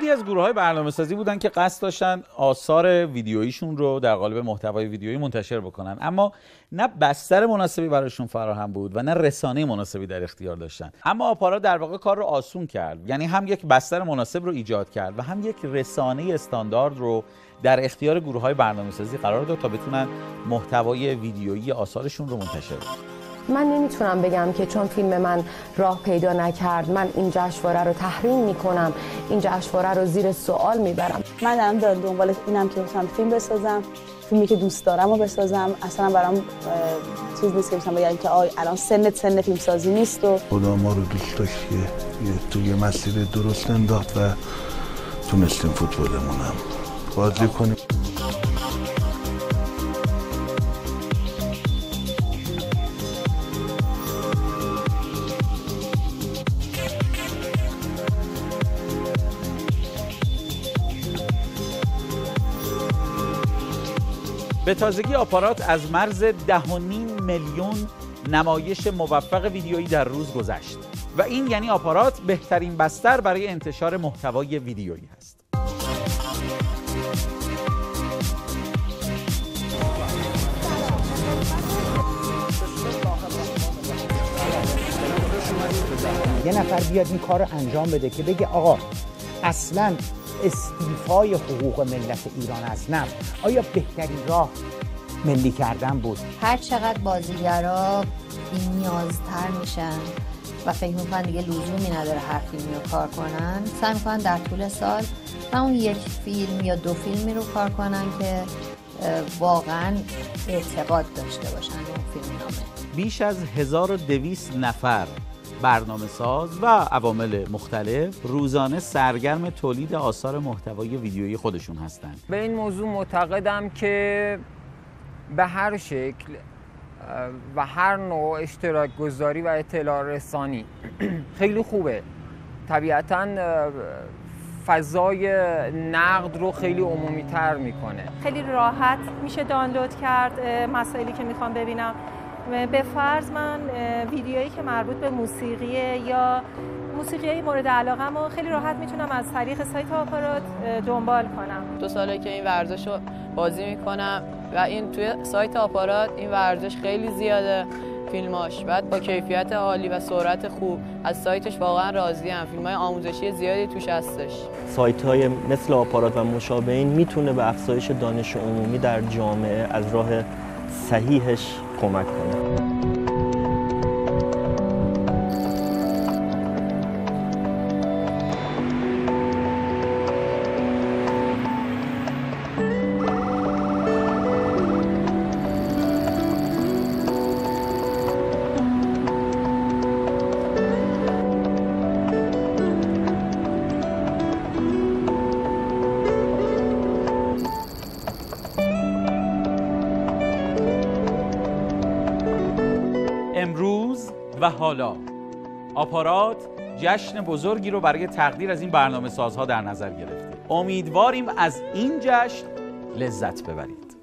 خیلی از گروه‌های برنامه‌سازی بودن که قصد داشتن آثار ویدیوییشون رو در قالب محتوای ویدیویی منتشر بکنن، اما نه بستر مناسبی براشون فراهم بود و نه رسانه مناسبی در اختیار داشتن. اما آپارات در واقع کار رو آسون کرد، یعنی هم یک بستر مناسب رو ایجاد کرد و هم یک رسانه استاندارد رو در اختیار گروه‌های برنامه‌سازی قرار داد تا بتونن محتوای ویدیویی آثارشون رو منتشر کنن. من نمیتونم بگم که چون فیلم من راه پیدا نکرد من این جشنواره رو تحریم میکنم، این جشنواره رو زیر سوال میبرم. من دارم دنبال اینم که بتونم فیلم بسازم، فیلمی که دوست دارم رو بسازم. اصلا برام چیز نیست که بگم که الان سن فیلم سازی نیست و خدا ما رو دوست داشت که توی مسیر درست انداخت و تونستیم فوتبالمون هم بازی کنیم. به تازگی آپارات از مرز 10.5 میلیون نمایش موفق ویدیویی در روز گذشت و این یعنی آپارات بهترین بستر برای انتشار محتوای ویدیویی هست. یه نفر بیاد این کار رو انجام بده که بگه آقا اصلاً استیفای حقوق ملت ایران از نفت آیا بهترین راه ملی کردن بود؟ هر چقدر بازیگرا بی‌نیازتر میشن و فکر میکنن دیگه لزومی نداره هر فیلمی رو کار کنن، سعی میکنن در طول سال و اون یک فیلم یا دو فیلمی رو کار کنن که واقعا اعتقاد داشته باشن اون فیلم نامه. بیش از 1200 نفر برنامه‌ساز و عوامل مختلف روزانه سرگرم تولید آثار محتوای ویدیویی خودشون هستند. به این موضوع معتقدم که به هر شکل و هر نوع اشتراک گذاری و اطلاع رسانی خیلی خوبه. طبیعتاً فضای نقد رو خیلی عمومی تر میکنه. خیلی راحت میشه دانلود کرد مسائلی که میخوام ببینم. به فرض من ویدیویی که مربوط به موسیقیه یا موسیقی مورد علاقه‌مو خیلی راحت میتونم از طریق سایت آپارات دنبال کنم. 2 ساله که این ورزش رو بازی میکنم و این توی سایت آپارات این ورزش خیلی زیاده فیلماش، بعد با کیفیت عالی و سرعت خوب. از سایتش واقعا راضیم. فیلم‌های آموزشی زیادی توش هستش. سایت‌های مثل آپارات و مشابهین میتونه به افزایش دانش عمومی در جامعه از راه صحیحش کمک کنه. امروز و حالا آپارات جشن بزرگی رو برای تقدیر از این برنامه سازها در نظر گرفته. امیدواریم از این جشن لذت ببرید.